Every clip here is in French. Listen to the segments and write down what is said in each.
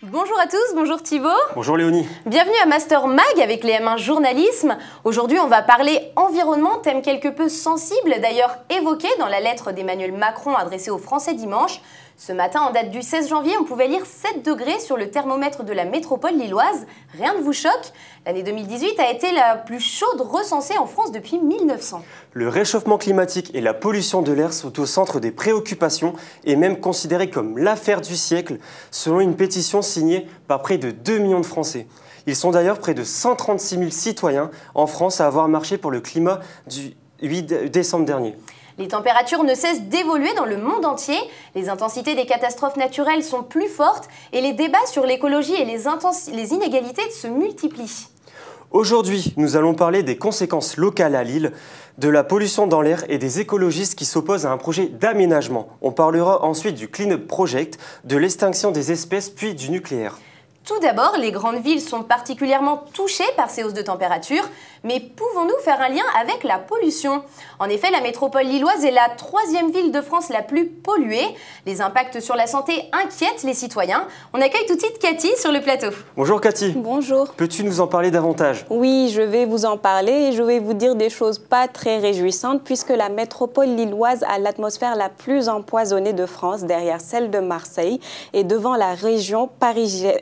Bonjour à tous, bonjour Thibaut. Bonjour Léonie. Bienvenue à Master Mag avec les M1 Journalisme. Aujourd'hui, on va parler environnement, thème quelque peu sensible, d'ailleurs évoqué dans la lettre d'Emmanuel Macron adressée aux Français dimanche. Ce matin, en date du 16 janvier, on pouvait lire 7 degrés sur le thermomètre de la métropole lilloise. Rien ne vous choque? L'année 2018 a été la plus chaude recensée en France depuis 1900. Le réchauffement climatique et la pollution de l'air sont au centre des préoccupations et même considérés comme l'affaire du siècle, selon une pétition signée par près de 2 millions de Français. Ils sont d'ailleurs près de 136 000 citoyens en France à avoir marché pour le climat du 8 décembre dernier. Les températures ne cessent d'évoluer dans le monde entier, les intensités des catastrophes naturelles sont plus fortes et les débats sur l'écologie et les inégalités se multiplient. Aujourd'hui, nous allons parler des conséquences locales à Lille, de la pollution dans l'air et des écologistes qui s'opposent à un projet d'aménagement. On parlera ensuite du Clean Up Project, de l'extinction des espèces puis du nucléaire. Tout d'abord, les grandes villes sont particulièrement touchées par ces hausses de température, mais pouvons-nous faire un lien avec la pollution? En effet, la métropole lilloise est la 3e ville de France la plus polluée. Les impacts sur la santé inquiètent les citoyens. On accueille tout de suite Cathy sur le plateau. Bonjour Cathy. Bonjour. Peux-tu nous en parler davantage? Oui, je vais vous en parler et je vais vous dire des choses pas très réjouissantes puisque la métropole lilloise a l'atmosphère la plus empoisonnée de France derrière celle de Marseille et devant la région parisienne.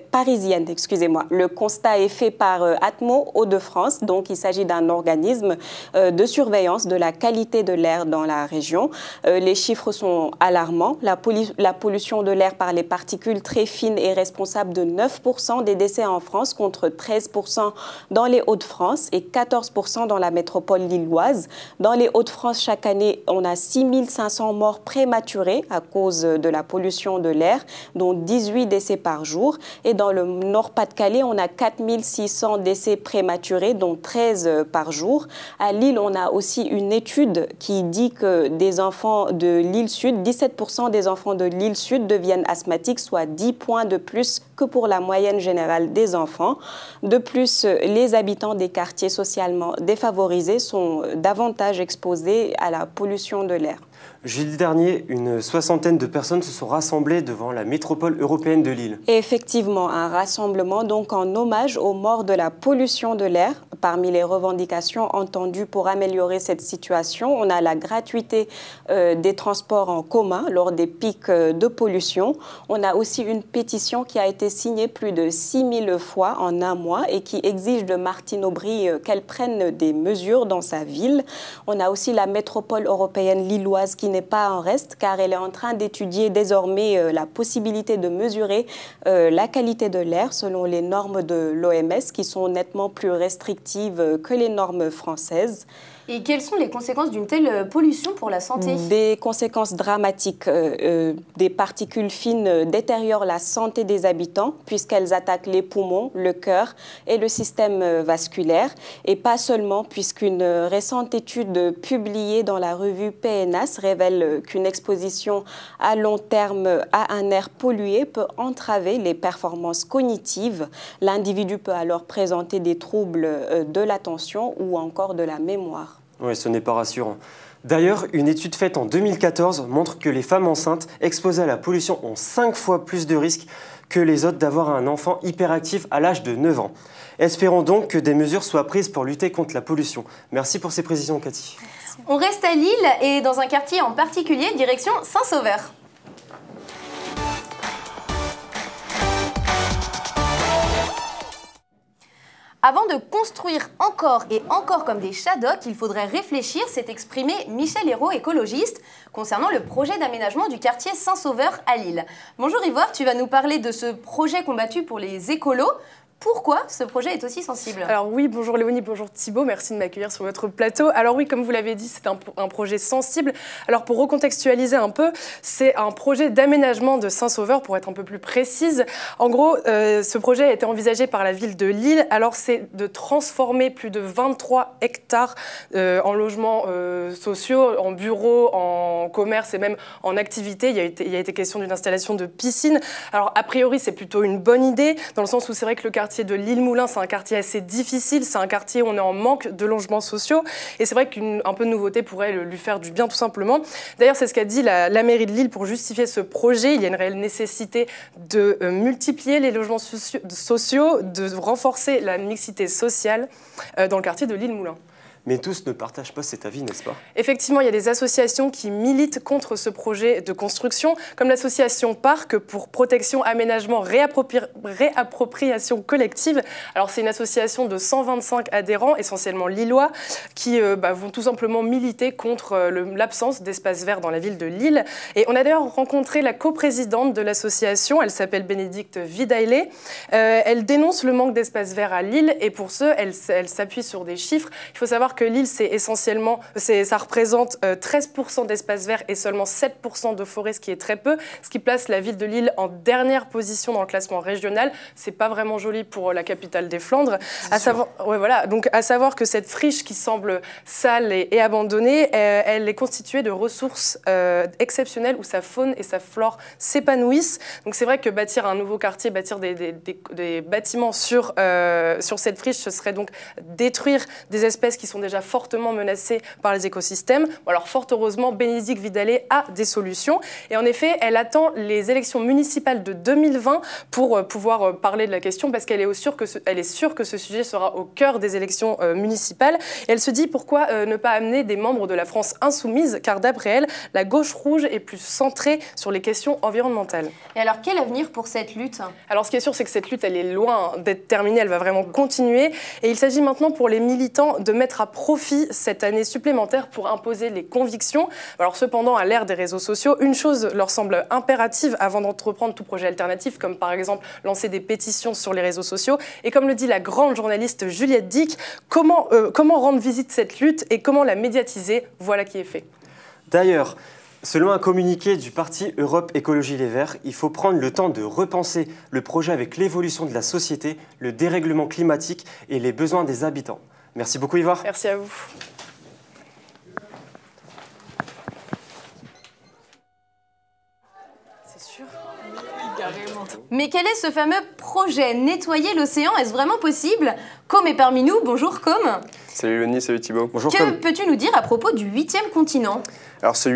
Le constat est fait par Atmo Hauts-de-France, donc il s'agit d'un organisme de surveillance de la qualité de l'air dans la région. Les chiffres sont alarmants. La pollution de l'air par les particules très fines est responsable de 9% des décès en France contre 13% dans les Hauts-de-France et 14% dans la métropole lilloise. Dans les Hauts-de-France, chaque année, on a 6500 morts prématurées à cause de la pollution de l'air, dont 18 décès par jour. Et dans le Nord-Pas-de-Calais, on a 4600 décès prématurés, dont 13 par jour. À Lille, on a aussi une étude qui dit que des enfants de l'île Sud, 17% des enfants de l'île Sud deviennent asthmatiques, soit 10 points de plus que pour la moyenne générale des enfants. De plus, les habitants des quartiers socialement défavorisés sont davantage exposés à la pollution de l'air. Jeudi dernier, une soixantaine de personnes se sont rassemblées devant la métropole européenne de Lille. Et effectivement, un rassemblement donc en hommage aux morts de la pollution de l'air. Parmi les revendications entendues pour améliorer cette situation, on a la gratuité des transports en commun lors des pics de pollution. On a aussi une pétition qui a été signée plus de 6000 fois en un mois et qui exige de Martine Aubry qu'elle prenne des mesures dans sa ville. On a aussi la métropole européenne lilloise qui n'est pas en reste car elle est en train d'étudier désormais la possibilité de mesurer la qualité de l'air selon les normes de l'OMS qui sont nettement plus restrictives que les normes françaises. Et quelles sont les conséquences d'une telle pollution pour la santé? Des conséquences dramatiques. Des particules fines détériorent la santé des habitants puisqu'elles attaquent les poumons, le cœur et le système vasculaire. Et pas seulement puisqu'une récente étude publiée dans la revue PNAS révèle qu'une exposition à long terme à un air pollué peut entraver les performances cognitives. L'individu peut alors présenter des troubles de l'attention ou encore de la mémoire. Oui, ce n'est pas rassurant. D'ailleurs, une étude faite en 2014 montre que les femmes enceintes exposées à la pollution ont 5 fois plus de risques que les autres d'avoir un enfant hyperactif à l'âge de 9 ans. Espérons donc que des mesures soient prises pour lutter contre la pollution. Merci pour ces précisions, Cathy. On reste à Lille et dans un quartier en particulier, direction Saint-Sauveur. Avant de construire encore et encore comme des Shadocks, il faudrait réfléchir, s'est exprimé Michel Hérault, écologiste, concernant le projet d'aménagement du quartier Saint-Sauveur à Lille. Bonjour Ivoire, tu vas nous parler de ce projet combattu pour les écolos. Pourquoi ce projet est aussi sensible? Alors oui, bonjour Léonie, bonjour Thibaut, merci de m'accueillir sur votre plateau. Alors oui, comme vous l'avez dit, c'est un projet sensible. Alors pour recontextualiser un peu, c'est un projet d'aménagement de Saint-Sauveur, pour être un peu plus précise. En gros, ce projet a été envisagé par la ville de Lille. Alors c'est de transformer plus de 23 hectares en logements sociaux, en bureaux, en commerce et même en activités. Il y a été question d'une installation de piscine. Alors a priori, c'est plutôt une bonne idée, dans le sens où c'est vrai que le quartier quartier de l'Île-Moulin, c'est un quartier assez difficile, c'est un quartier où on est en manque de logements sociaux. Et c'est vrai qu'un peu de nouveauté pourrait lui faire du bien tout simplement. D'ailleurs, c'est ce qu'a dit la mairie de Lille pour justifier ce projet. Il y a une réelle nécessité de multiplier les logements sociaux, de renforcer la mixité sociale dans le quartier de l'Île-Moulin. Mais tous ne partagent pas cet avis, n'est-ce pas? Effectivement, il y a des associations qui militent contre ce projet de construction, comme l'association Parc pour protection, aménagement, réappropriation collective. Alors c'est une association de 125 adhérents, essentiellement lillois, qui vont tout simplement militer contre l'absence d'espace vert dans la ville de Lille. Et on a d'ailleurs rencontré la coprésidente de l'association, elle s'appelle Bénédicte Vidaillet. Elle dénonce le manque d'espace vert à Lille et pour ce, elle s'appuie sur des chiffres. Il faut savoir que Lille, ça représente 13% d'espace vert et seulement 7% de forêt, ce qui est très peu, ce qui place la ville de Lille en dernière position dans le classement régional. C'est pas vraiment joli pour la capitale des Flandres. À savoir que cette friche qui semble sale et abandonnée, elle est constituée de ressources exceptionnelles où sa faune et sa flore s'épanouissent. Donc c'est vrai que bâtir un nouveau quartier, bâtir des bâtiments sur cette friche, ce serait donc détruire des espèces qui sont déjà fortement menacées par les écosystèmes. Alors fort heureusement, Bénédicte Vidaillet a des solutions. Et en effet, elle attend les élections municipales de 2020 pour pouvoir parler de la question parce qu'elle est sûre que ce sujet sera au cœur des élections municipales. Et elle se dit pourquoi ne pas amener des membres de la France insoumise, car d'après elle, la gauche rouge est plus centrée sur les questions environnementales. Et alors, quel avenir pour cette lutte? Alors, ce qui est sûr, c'est que cette lutte, elle est loin d'être terminée, elle va vraiment continuer. Et il s'agit maintenant pour les militants de mettre à profit cette année supplémentaire pour imposer les convictions. Alors cependant, à l'ère des réseaux sociaux, une chose leur semble impérative avant d'entreprendre tout projet alternatif, comme par exemple lancer des pétitions sur les réseaux sociaux. Et comme le dit la grande journaliste Juliette Dick, comment rendre visite cette lutte et comment la médiatiser? Voilà qui est fait. D'ailleurs, selon un communiqué du parti Europe Écologie Les Verts, il faut prendre le temps de repenser le projet avec l'évolution de la société, le dérèglement climatique et les besoins des habitants. Merci beaucoup, Ivoire. Merci à vous. C'est sûr. Mais quel est ce fameux projet nettoyer l'océan? Est-ce vraiment possible? Com est parmi nous. Bonjour Com. Salut Léonie, salut Thibaut. Bonjour Que Com. peux-tu nous dire à propos du 8e continent? Alors ce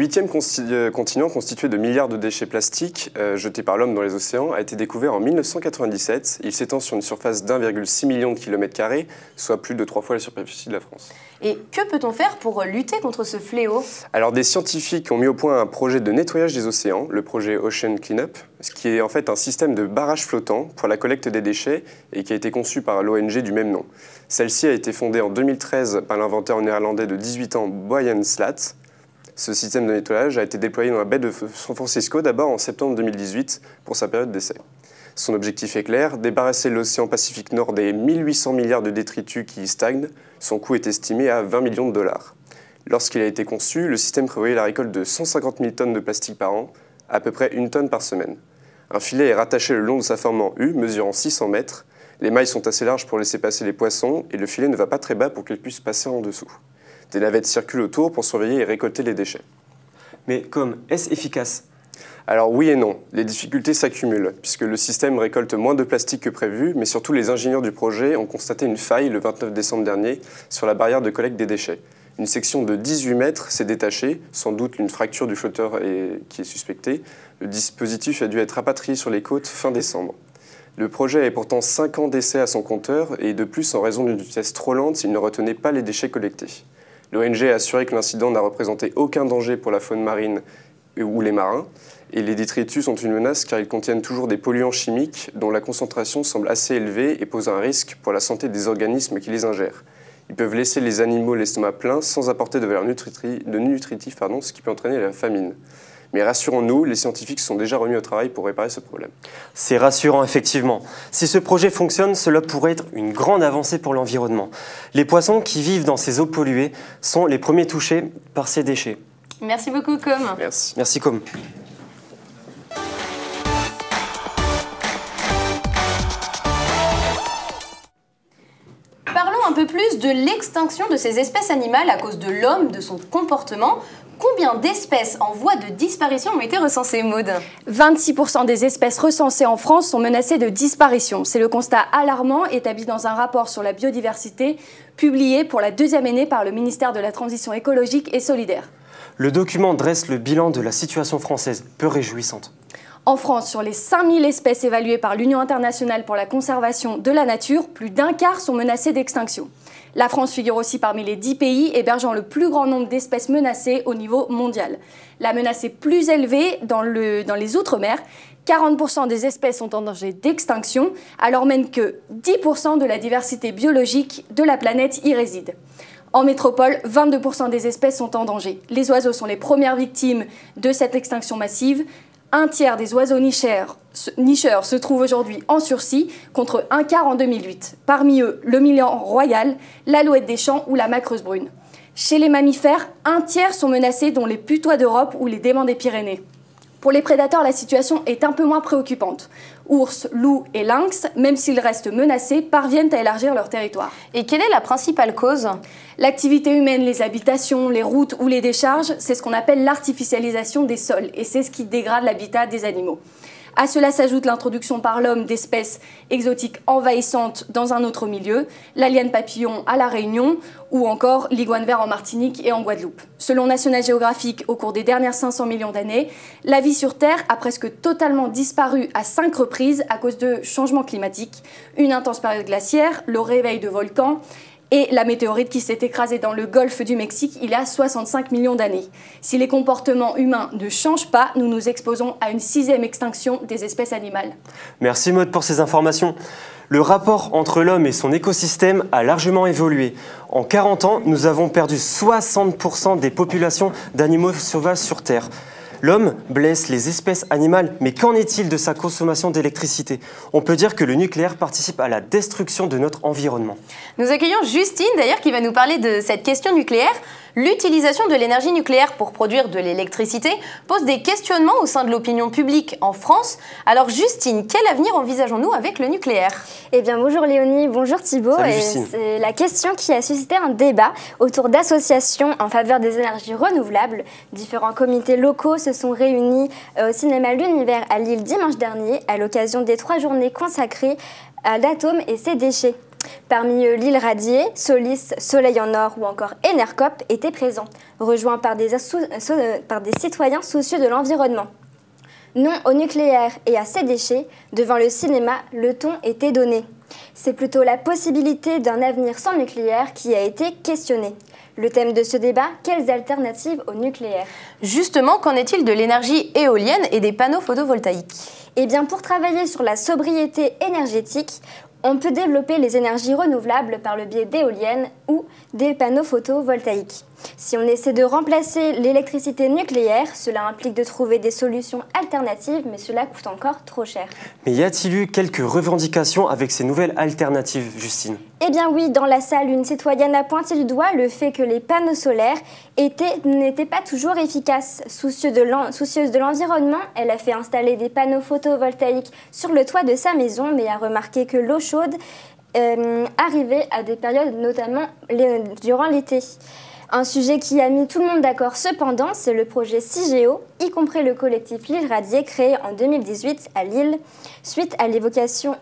8e continent, constitué de milliards de déchets plastiques jetés par l'homme dans les océans, a été découvert en 1997. Il s'étend sur une surface d'1,6 million de kilomètres carrés, soit plus de 3 fois la superficie de la France. Et que peut-on faire pour lutter contre ce fléau? Alors des scientifiques ont mis au point un projet de nettoyage des océans, le projet Ocean Cleanup, ce qui est en fait un système de barrage flottant pour la collecte des déchets et qui a été conçu par l'ONG du même nom. Celle-ci a été fondée en 2013 par l'inventeur néerlandais de 18 ans Boyan Slat. Ce système de nettoyage a été déployé dans la baie de San Francisco d'abord en septembre 2018 pour sa période d'essai. Son objectif est clair, débarrasser l'océan Pacifique Nord des 1800 milliards de détritus qui y stagnent. Son coût est estimé à 20 millions de dollars. Lorsqu'il a été conçu, le système prévoyait la récolte de 150 000 tonnes de plastique par an, à peu près 1 tonne par semaine. Un filet est rattaché le long de sa forme en U, mesurant 600 mètres. Les mailles sont assez larges pour laisser passer les poissons et le filet ne va pas très bas pour qu'ils puissent passer en dessous. Des navettes circulent autour pour surveiller et récolter les déchets. Mais Com, est-ce efficace? Alors oui et non, les difficultés s'accumulent, puisque le système récolte moins de plastique que prévu, mais surtout les ingénieurs du projet ont constaté une faille le 29 décembre dernier sur la barrière de collecte des déchets. Une section de 18 mètres s'est détachée, sans doute une fracture du flotteur qui est suspectée. Le dispositif a dû être rapatrié sur les côtes fin décembre. Le projet a pourtant 5 ans d'essai à son compteur, et de plus, en raison d'une vitesse trop lente, il ne retenait pas les déchets collectés. L'ONG a assuré que l'incident n'a représenté aucun danger pour la faune marine ou les marins. Et les détritus sont une menace car ils contiennent toujours des polluants chimiques dont la concentration semble assez élevée et pose un risque pour la santé des organismes qui les ingèrent. Ils peuvent laisser les animaux l'estomac plein sans apporter de valeur nutritive, ce qui peut entraîner la famine. Mais rassurons-nous, les scientifiques sont déjà remis au travail pour réparer ce problème. C'est rassurant, effectivement. Si ce projet fonctionne, cela pourrait être une grande avancée pour l'environnement. Les poissons qui vivent dans ces eaux polluées sont les premiers touchés par ces déchets. Merci beaucoup, Com. Merci. Merci, Com. Parlons un peu plus de l'extinction de ces espèces animales à cause de l'homme, de son comportement. Combien combien d'espèces en voie de disparition ont été recensées, Maude? 26% des espèces recensées en France sont menacées de disparition. C'est le constat alarmant établi dans un rapport sur la biodiversité publié pour la 2e année par le ministère de la Transition écologique et solidaire. Le document dresse le bilan de la situation française, peu réjouissante. En France, sur les 5000 espèces évaluées par l'Union internationale pour la conservation de la nature, plus d'un quart sont menacées d'extinction. La France figure aussi parmi les 10 pays hébergeant le plus grand nombre d'espèces menacées au niveau mondial. La menace est plus élevée dans les Outre-mer. 40% des espèces sont en danger d'extinction, alors même que 10% de la diversité biologique de la planète y réside. En métropole, 22% des espèces sont en danger. Les oiseaux sont les premières victimes de cette extinction massive. Un tiers des oiseaux nicheurs se trouvent aujourd'hui en sursis, contre un quart en 2008. Parmi eux, le milan royal, l'alouette des champs ou la macreuse brune. Chez les mammifères, un tiers sont menacés, dont les putois d'Europe ou les démons des Pyrénées. Pour les prédateurs, la situation est un peu moins préoccupante. Ours, loups et lynx, même s'ils restent menacés, parviennent à élargir leur territoire. Et quelle est la principale cause? L'activité humaine, les habitations, les routes ou les décharges, c'est ce qu'on appelle l'artificialisation des sols, et c'est ce qui dégrade l'habitat des animaux. À cela s'ajoute l'introduction par l'homme d'espèces exotiques envahissantes dans un autre milieu, l'alien papillon à La Réunion ou encore l'iguane vert en Martinique et en Guadeloupe. Selon National Geographic, au cours des dernières 500 millions d'années, la vie sur Terre a presque totalement disparu à 5 reprises à cause de changements climatiques, une intense période glaciaire, le réveil de volcans et la météorite qui s'est écrasée dans le golfe du Mexique il y a 65 millions d'années. Si les comportements humains ne changent pas, nous nous exposons à une 6e extinction des espèces animales. Merci Maude pour ces informations. Le rapport entre l'homme et son écosystème a largement évolué. En 40 ans, nous avons perdu 60% des populations d'animaux sauvages sur Terre. L'homme blesse les espèces animales, mais qu'en est-il de sa consommation d'électricité? On peut dire que le nucléaire participe à la destruction de notre environnement. Nous accueillons Justine, d'ailleurs, qui va nous parler de cette question nucléaire. L'utilisation de l'énergie nucléaire pour produire de l'électricité pose des questionnements au sein de l'opinion publique en France. Alors Justine, quel avenir envisageons-nous avec le nucléaire? Eh bien bonjour Léonie, bonjour Thibaut. Salut Justine. C'est la question qui a suscité un débat autour d'associations en faveur des énergies renouvelables. Différents comités locaux se sont réunis au cinéma L'Univers à Lille dimanche dernier à l'occasion des 3 journées consacrées à l'atome et ses déchets. Parmi eux, l'île Radier, Solis, Soleil en Or ou encore Enercop étaient présents, rejoints par des citoyens soucieux de l'environnement. Non au nucléaire et à ses déchets, devant le cinéma, le ton était donné. C'est plutôt la possibilité d'un avenir sans nucléaire qui a été questionnée. Le thème de ce débat, quelles alternatives au nucléaire? Justement, qu'en est-il de l'énergie éolienne et des panneaux photovoltaïques? Eh bien, pour travailler sur la sobriété énergétique, on peut développer les énergies renouvelables par le biais d'éoliennes ou des panneaux photovoltaïques. Si on essaie de remplacer l'électricité nucléaire, cela implique de trouver des solutions alternatives, mais cela coûte encore trop cher. Mais y a-t-il eu quelques revendications avec ces nouvelles alternatives, Justine? Eh bien oui, dans la salle, une citoyenne a pointé du doigt le fait que les panneaux solaires n'étaient pas toujours efficaces. Soucieuse de l'environnement, elle a fait installer des panneaux photovoltaïques sur le toit de sa maison, mais a remarqué que l'eau chaude arrivait à des périodes, notamment durant l'été. Un sujet qui a mis tout le monde d'accord cependant, c'est le projet CIGEO, y compris le collectif L'Île Radier créé en 2018 à Lille, suite à l'évacuation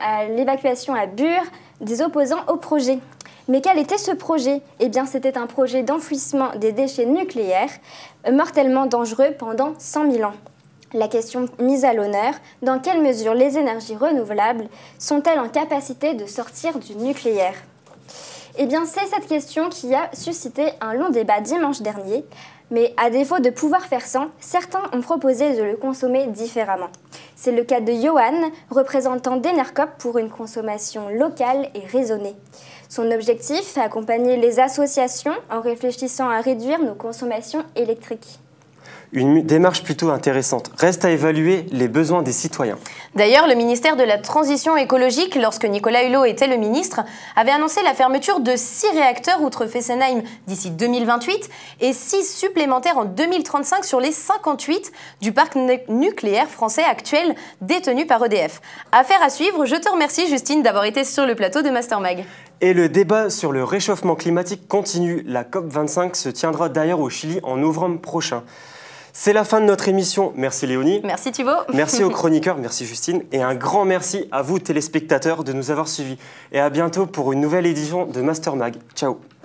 à Bure des opposants au projet. Mais quel était ce projet? Eh bien, c'était un projet d'enfouissement des déchets nucléaires, mortellement dangereux pendant 100 000 ans. La question mise à l'honneur, dans quelle mesure les énergies renouvelables sont-elles en capacité de sortir du nucléaire? Eh bien, c'est cette question qui a suscité un long débat dimanche dernier. Mais à défaut de pouvoir faire sans, certains ont proposé de le consommer différemment. C'est le cas de Johan, représentant d'Enercop pour une consommation locale et raisonnée. Son objectif, accompagner les associations en réfléchissant à réduire nos consommations électriques. Une démarche plutôt intéressante. Reste à évaluer les besoins des citoyens. D'ailleurs, le ministère de la Transition écologique, lorsque Nicolas Hulot était le ministre, avait annoncé la fermeture de 6 réacteurs outre Fessenheim d'ici 2028 et 6 supplémentaires en 2035 sur les 58 du parc nucléaire français actuel détenu par EDF. Affaire à suivre. Je te remercie, Justine, d'avoir été sur le plateau de Master Mag. Et le débat sur le réchauffement climatique continue. La COP25 se tiendra d'ailleurs au Chili en novembre prochain. C'est la fin de notre émission. Merci Léonie. Merci Thibaut. Merci aux chroniqueurs, merci Justine. Et un grand merci à vous téléspectateurs de nous avoir suivis. Et à bientôt pour une nouvelle édition de Master Mag. Ciao.